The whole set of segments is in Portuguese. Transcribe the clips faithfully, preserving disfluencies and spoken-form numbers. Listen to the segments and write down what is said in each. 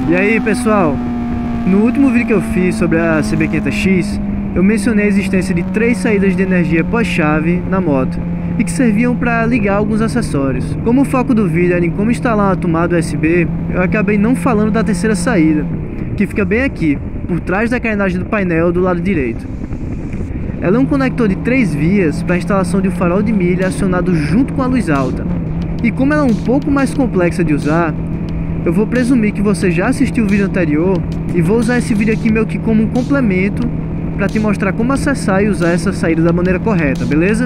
E aí pessoal, no último vídeo que eu fiz sobre a C B quinhentos X, eu mencionei a existência de três saídas de energia pós-chave na moto e que serviam para ligar alguns acessórios. Como o foco do vídeo era em como instalar uma tomada U S B, eu acabei não falando da terceira saída, que fica bem aqui, por trás da carenagem do painel do lado direito. Ela é um conector de três vias para a instalação de um farol de milha acionado junto com a luz alta. E como ela é um pouco mais complexa de usar, eu vou presumir que você já assistiu o vídeo anterior e vou usar esse vídeo aqui meio que como um complemento para te mostrar como acessar e usar essa saída da maneira correta, beleza?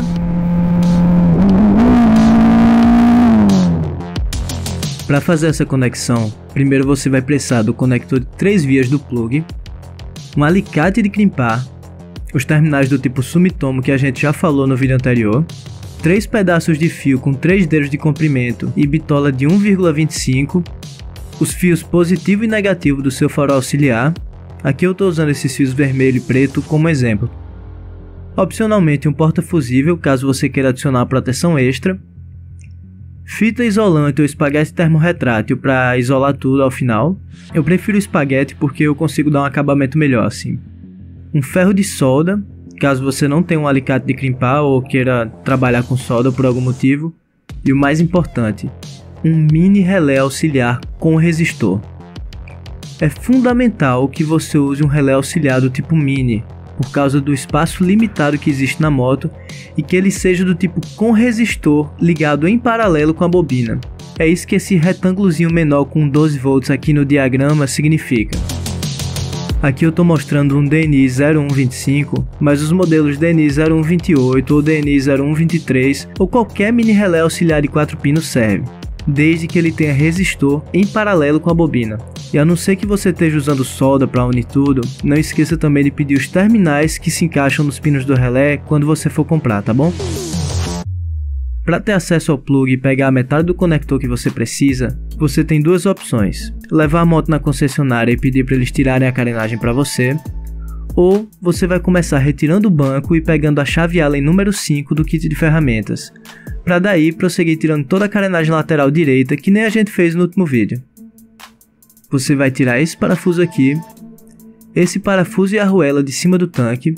Para fazer essa conexão, primeiro você vai precisar do conector de três vias do plug, um alicate de crimpar, os terminais do tipo Sumitomo que a gente já falou no vídeo anterior, três pedaços de fio com três dedos de comprimento e bitola de um vírgula vinte e cinco, os fios positivo e negativo do seu farol auxiliar. Aqui eu estou usando esses fios vermelho e preto como exemplo. Opcionalmente um porta-fusível, caso você queira adicionar proteção extra. Fita isolante ou espaguete termorretrátil para isolar tudo ao final. Eu prefiro o espaguete porque eu consigo dar um acabamento melhor assim. Um ferro de solda, caso você não tenha um alicate de crimpar ou queira trabalhar com solda por algum motivo. E o mais importante, um mini relé auxiliar com resistor. É fundamental que você use um relé auxiliar do tipo mini, por causa do espaço limitado que existe na moto e que ele seja do tipo com resistor ligado em paralelo com a bobina. É isso que esse retângulozinho menor com doze volts aqui no diagrama significa. Aqui eu estou mostrando um D N I zero um vinte e cinco, mas os modelos D N I zero um vinte e oito ou D N I zero um vinte e três ou qualquer mini relé auxiliar de quatro pinos serve, desde que ele tenha resistor em paralelo com a bobina. E a não ser que você esteja usando solda para unir tudo, não esqueça também de pedir os terminais que se encaixam nos pinos do relé quando você for comprar, tá bom? Para ter acesso ao plug e pegar a metade do conector que você precisa, você tem duas opções: levar a moto na concessionária e pedir para eles tirarem a carenagem para você, ou você vai começar retirando o banco e pegando a chave Allen número cinco do kit de ferramentas, para daí prosseguir tirando toda a carenagem lateral direita que nem a gente fez no último vídeo. Você vai tirar esse parafuso aqui, esse parafuso e a arruela de cima do tanque,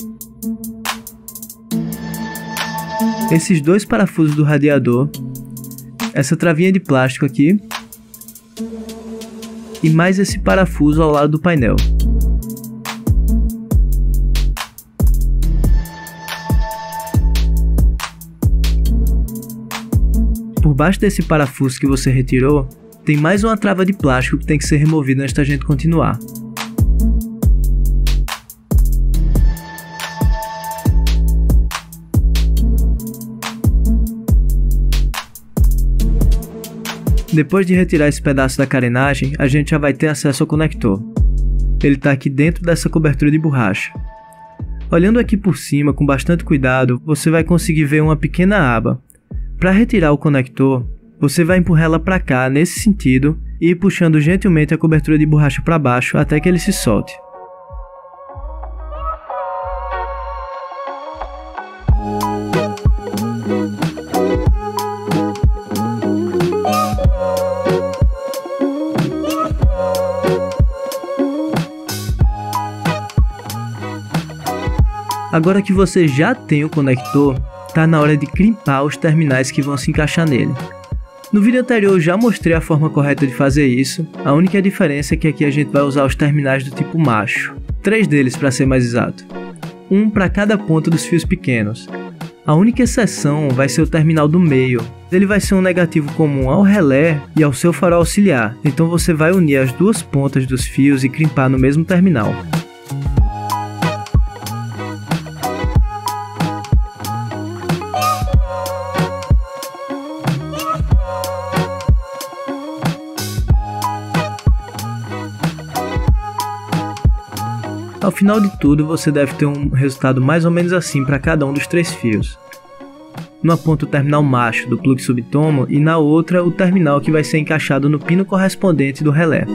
esses dois parafusos do radiador, essa travinha de plástico aqui e mais esse parafuso ao lado do painel. Por baixo desse parafuso que você retirou, tem mais uma trava de plástico que tem que ser removida antes da gente continuar. Depois de retirar esse pedaço da carenagem, a gente já vai ter acesso ao conector. Ele está aqui dentro dessa cobertura de borracha. Olhando aqui por cima com bastante cuidado, você vai conseguir ver uma pequena aba. Para retirar o conector, você vai empurrar ela para cá nesse sentido e ir puxando gentilmente a cobertura de borracha para baixo até que ele se solte. Agora que você já tem o conector, tá na hora de crimpar os terminais que vão se encaixar nele. No vídeo anterior eu já mostrei a forma correta de fazer isso, a única diferença é que aqui a gente vai usar os terminais do tipo macho, três deles para ser mais exato, um para cada ponta dos fios pequenos. A única exceção vai ser o terminal do meio, ele vai ser um negativo comum ao relé e ao seu farol auxiliar, então você vai unir as duas pontas dos fios e crimpar no mesmo terminal. Ao final de tudo, você deve ter um resultado mais ou menos assim para cada um dos três fios. Numa ponta o terminal macho do plug Sumitomo e na outra o terminal que vai ser encaixado no pino correspondente do relé.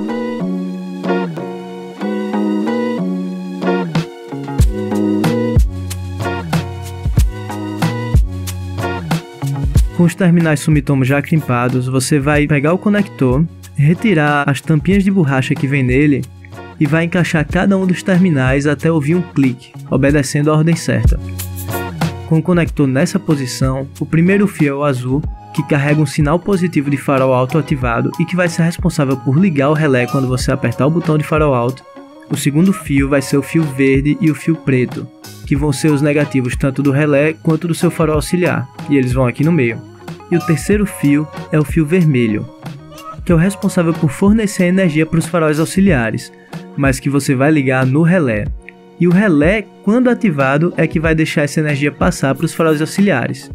Com os terminais Sumitomo já crimpados, você vai pegar o conector, retirar as tampinhas de borracha que vem nele e vai encaixar cada um dos terminais até ouvir um clique, obedecendo a ordem certa. Com o conector nessa posição, o primeiro fio é o azul, que carrega um sinal positivo de farol alto ativado e que vai ser responsável por ligar o relé quando você apertar o botão de farol alto. O segundo fio vai ser o fio verde e o fio preto, que vão ser os negativos tanto do relé quanto do seu farol auxiliar, e eles vão aqui no meio. E o terceiro fio é o fio vermelho, que é o responsável por fornecer energia para os faróis auxiliares, mas que você vai ligar no relé. E o relé, quando ativado, é que vai deixar essa energia passar para os faróis auxiliares.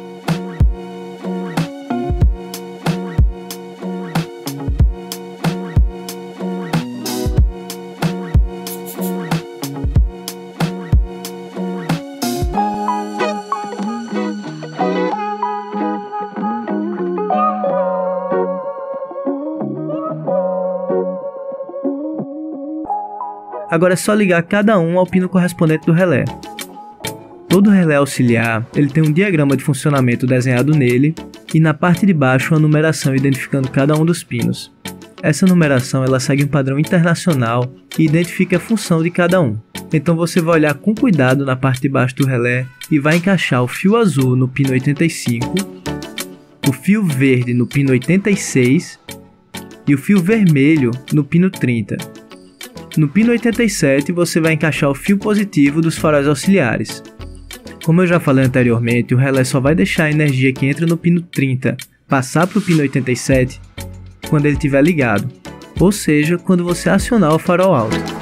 Agora é só ligar cada um ao pino correspondente do relé. Todo relé auxiliar ele tem um diagrama de funcionamento desenhado nele e na parte de baixo uma numeração identificando cada um dos pinos. Essa numeração ela segue um padrão internacional e identifica a função de cada um. Então você vai olhar com cuidado na parte de baixo do relé e vai encaixar o fio azul no pino oitenta e cinco, o fio verde no pino oitenta e seis e o fio vermelho no pino trinta. No pino oitenta e sete você vai encaixar o fio positivo dos faróis auxiliares. Como eu já falei anteriormente, o relé só vai deixar a energia que entra no pino trinta passar para o pino oitenta e sete quando ele estiver ligado, ou seja, quando você acionar o farol alto.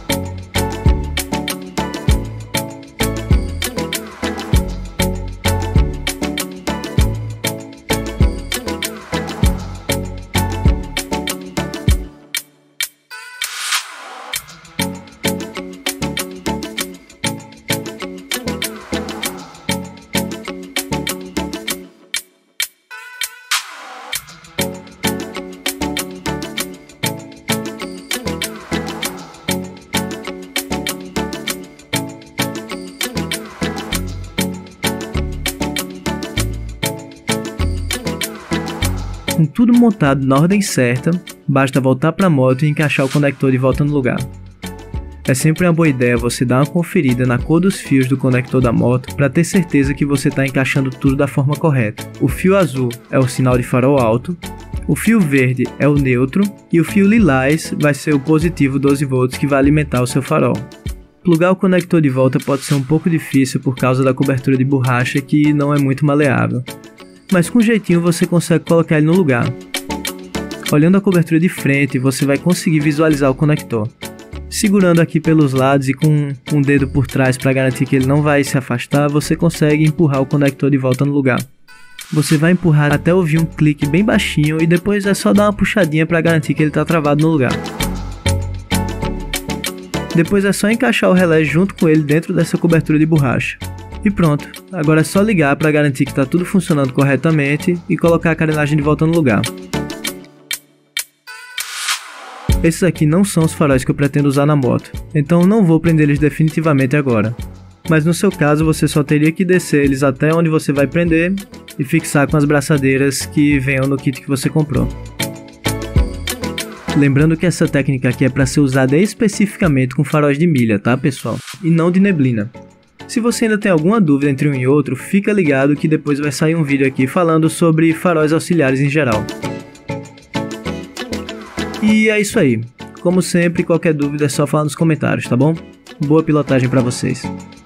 Com tudo montado na ordem certa, basta voltar para a moto e encaixar o conector de volta no lugar. É sempre uma boa ideia você dar uma conferida na cor dos fios do conector da moto para ter certeza que você está encaixando tudo da forma correta. O fio azul é o sinal de farol alto, o fio verde é o neutro e o fio lilás vai ser o positivo doze volts que vai alimentar o seu farol. Plugar o conector de volta pode ser um pouco difícil por causa da cobertura de borracha que não é muito maleável, mas com jeitinho você consegue colocar ele no lugar. Olhando a cobertura de frente, você vai conseguir visualizar o conector. Segurando aqui pelos lados e com um dedo por trás para garantir que ele não vai se afastar, você consegue empurrar o conector de volta no lugar. Você vai empurrar até ouvir um clique bem baixinho e depois é só dar uma puxadinha para garantir que ele está travado no lugar. Depois é só encaixar o relé junto com ele dentro dessa cobertura de borracha. E pronto, agora é só ligar para garantir que está tudo funcionando corretamente e colocar a carenagem de volta no lugar. Esses aqui não são os faróis que eu pretendo usar na moto, então não vou prender eles definitivamente agora. Mas no seu caso você só teria que descer eles até onde você vai prender e fixar com as braçadeiras que venham no kit que você comprou. Lembrando que essa técnica aqui é para ser usada especificamente com faróis de milha, tá pessoal? E não de neblina. Se você ainda tem alguma dúvida entre um e outro, fica ligado que depois vai sair um vídeo aqui falando sobre faróis auxiliares em geral. E é isso aí. Como sempre, qualquer dúvida é só falar nos comentários, tá bom? Boa pilotagem para vocês.